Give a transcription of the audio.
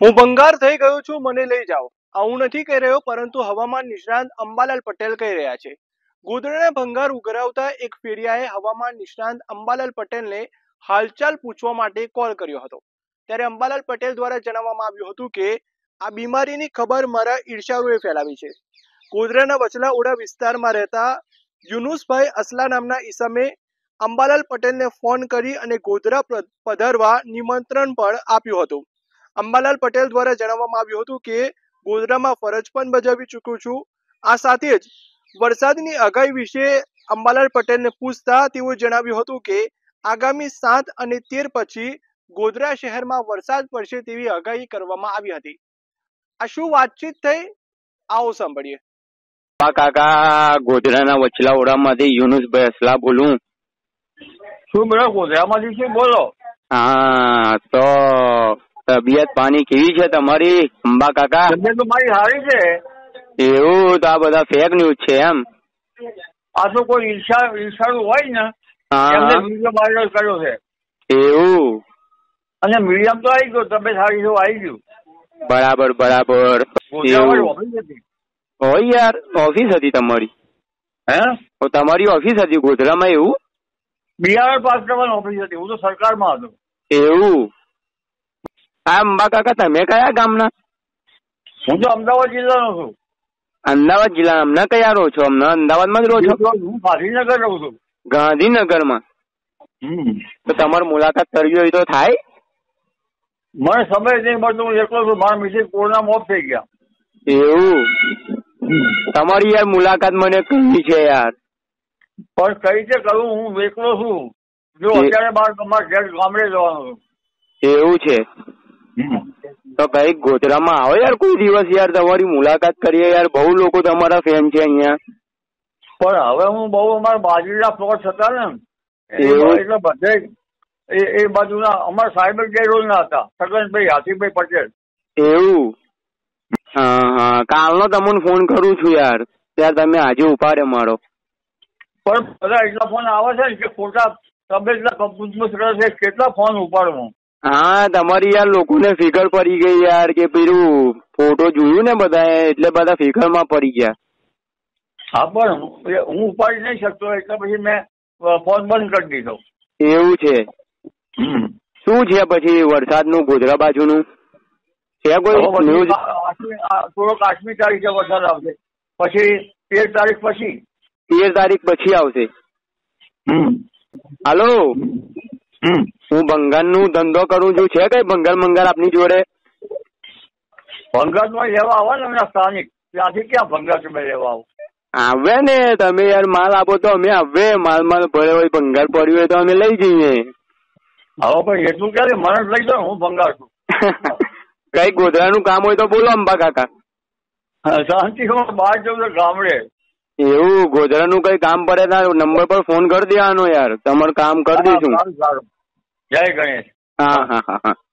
હું ભંગાર થઈ ગયો છું, મને લઈ જાઓ. આ હું નથી કહી રહ્યો, પરંતુ હવામાન નિષ્ણાંત અંબાલાલ પટેલ કહી રહ્યા છે. ગોધરાના ભંગાર ઉઘરાવતા એક ફેરિયાએ હવામાન નિષ્ણાંત અંબાલાલ પટેલને હાલચાલ પૂછવા માટે કોલ કર્યો હતો. ત્યારે અંબાલાલ પટેલ દ્વારા જણાવવામાં આવ્યું હતું કે આ બીમારીની ખબર મારા ઈર્ષાળુએ ફેલાવી છે. ગોધરાના વચલા ઓડા વિસ્તારમાં રહેતા યુનુસભાઈ અસલા નામના ઈસમે અંબાલાલ પટેલને ફોન કરી અને ગોધરા પધારવા નિમંત્રણ પણ આપ્યું હતું. અંબાલાલ પટેલ દ્વારા જણાવવામાં આવ્યું હતું કે ગોધરામાં ફરજ પણ બજાવી ચૂક્યો છું. આ સાથે જ વરસાદની આગાહી વિશે અંબાલાલ પટેલને પૂછતા તેઓએ જણાવ્યું હતું કે આગામી 7 અને 13 પછી ગોધરા શહેરમાં વરસાદ પડશે તેવી આગાહી કરવામાં આવી હતી. આ શું વાતચીત થઈ, આવો સાંભળીએ. કાકા, ગોધરાના વચલા ઓડામાંથી યુનુસભાઈ અસલા બોલું. શું બોલો? ગોધરામાંથી શું બોલો? હા, તો તબિયત પાણી કેવી છે તમારી અંબા કાકા? તબિયત તો મારી સારી છે. એવું? તો આ બધા ફેક ન્યૂઝ છે એમ? આ તો કોઈ ઈર્ષાળુ હોય ને એમને વિડીયો વાયરલ કર્યો છે. એવું? અને મીડિયમ તો આવી ગયો, તબિયત સારી છે આવી ગયું. બરાબર બરાબર. હોય યાર, ઓફિસ હતી તમારી? હે? તમારી ઓફિસ હતી ગોધરામાં? એવું? બિયારણ પાસ કરવાની ઓફિસ હતી. હું તો સરકારમાં હતો. એવું? હા અંબા કાકા, તમે કયા ગામના? હું તો અમદાવાદ જિલ્લાનો છું. અમદાવાદ જિલ્લાના? હમણાં કયા રહો છો? હમણાં અમદાવાદમાં જ રહો છો? હું ગાંધીનગર રહું છું. ગાંધીનગરમાં? તો તમારી મુલાકાત કરવી હોય તો થાય? મને સમય નહીં મળતો, હું એકલો છું. મારા મિસિસ કોરોનામાં ઓફ થઈ ગયા. એવું? તમારી યાર મુલાકાત મને કરવી છે યાર. પણ કઈ રીતે કરું? હું એકલો છું. જો અત્યારે બાર તમારા ઘેર ગામડે જવાનું છું. એવું છે? તો કઈ ગોધરામાં આવો યાર કોઈ દિવસ યાર, તમારી મુલાકાત કરીએ યાર. બહુ લોકો તમારા ફેન છે અહીંયા. પણ હવે હું બહુ અમારા બાજુના પ્લોટ હતા ને એટલે બધે એ બાજુના અમારા સાહેબ ગેરોલ ના હતા, સગનભાઈ હાથીભાઈ પટેલ. એવું? હા હા, કાલનો તમને ફોન કરું છું યાર, ત્યારે તમે આજે ઉપાડે મારો. પણ બધા એટલા ફોન આવે છે ને કે ખોટા તબિયત પૂછપુછ કરે છે, કેટલા ફોન ઉપાડવું. હા, તમારી યાર લોકોને ફિકર પડી ગઈ યાર, કે પેલું ફોટો જોયું ને બધા, એટલે બધા ફિકર માં પડી ગયા. હા, પણ હું ઉપાડી નહીં શકતો એટલે પછી મેં ફોન બંધ કરી દીધો. એવું છે? શું છે પછી વરસાદનું ગોધરા બાજુનું છે કોઈ ન્યૂઝ? થોડો કાશ્મીર તારીખે વરસાદ આવશે, પછી 13 તારીખ પછી. 13 તારીખ પછી આવશે? હાલો, હું ભંગાર નું ધંધો કરું છું, છે કઈ ભંગાર આપની જોડે? ભંગાર માં લેવા આવો ને એમના સ્થાનિક, ત્યાંથી ક્યાં ભંગાર તમે લેવા આવો? આવે ને તમે યાર, માલ આપો તો અમે આવે. માલ ભરે હોય, ભંગાર પડ્યું હોય તો અમે લઈ જઈએ. હવે પણ એટલું ક્યારે મને લઈ જાઓ, હું ભંગાર છું. કઈ ગોધરાનું કામ હોય તો બોલો અંબા કાકા. શાંતિ બહાર જવું તો ગામડે. એવું? ગોધરાનું કઈ કામ પડે તો નંબર પર ફોન કરી દેવાનો યાર, તમારું કામ કરી દઈશું. જય ગણેશ. હા હા હા હા.